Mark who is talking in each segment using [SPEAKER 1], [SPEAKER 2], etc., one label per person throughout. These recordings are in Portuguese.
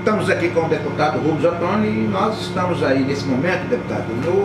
[SPEAKER 1] estamos aqui com o deputado Rubens Ottoni e nós estamos aí nesse momento, deputado,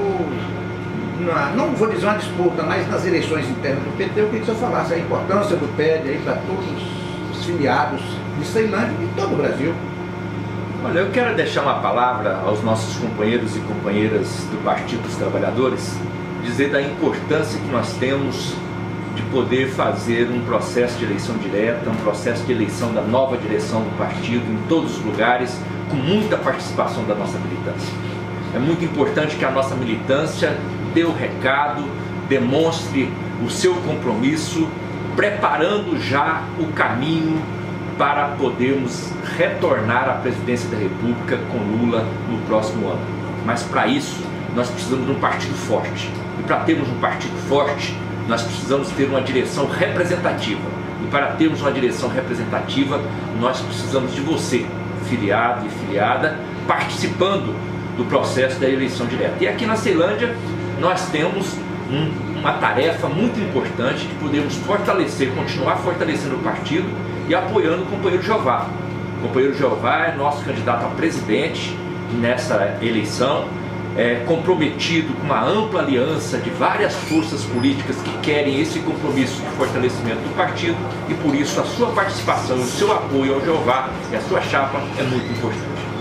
[SPEAKER 1] não vou dizer uma disputa, mas nas eleições internas do PT, eu queria que o senhor falasse a importância do PED aí para todos os filiados de Ceilândia e de todo o Brasil.
[SPEAKER 2] Olha, eu quero deixar uma palavra aos nossos companheiros e companheiras do Partido dos Trabalhadores, dizer da importância que nós temos de poder fazer um processo de eleição direta, um processo de eleição da nova direção do partido em todos os lugares, com muita participação da nossa militância. É muito importante que a nossa militância dê o recado, demonstre o seu compromisso, preparando já o caminho para podermos retornar à presidência da República com Lula no próximo ano. Mas para isso, nós precisamos de um partido forte. E para termos um partido forte, nós precisamos ter uma direção representativa. E para termos uma direção representativa, nós precisamos de você, filiado e filiada, participando do processo da eleição direta. E aqui na Ceilândia, nós temos uma tarefa muito importante de podermos fortalecer, continuar fortalecendo o partido e apoiando o companheiro Jeová. O companheiro Jeová é nosso candidato a presidente nessa eleição, comprometido com uma ampla aliança de várias forças políticas que querem esse compromisso de fortalecimento do partido, e por isso a sua participação e o seu apoio ao Jeová e a sua chapa é muito importante.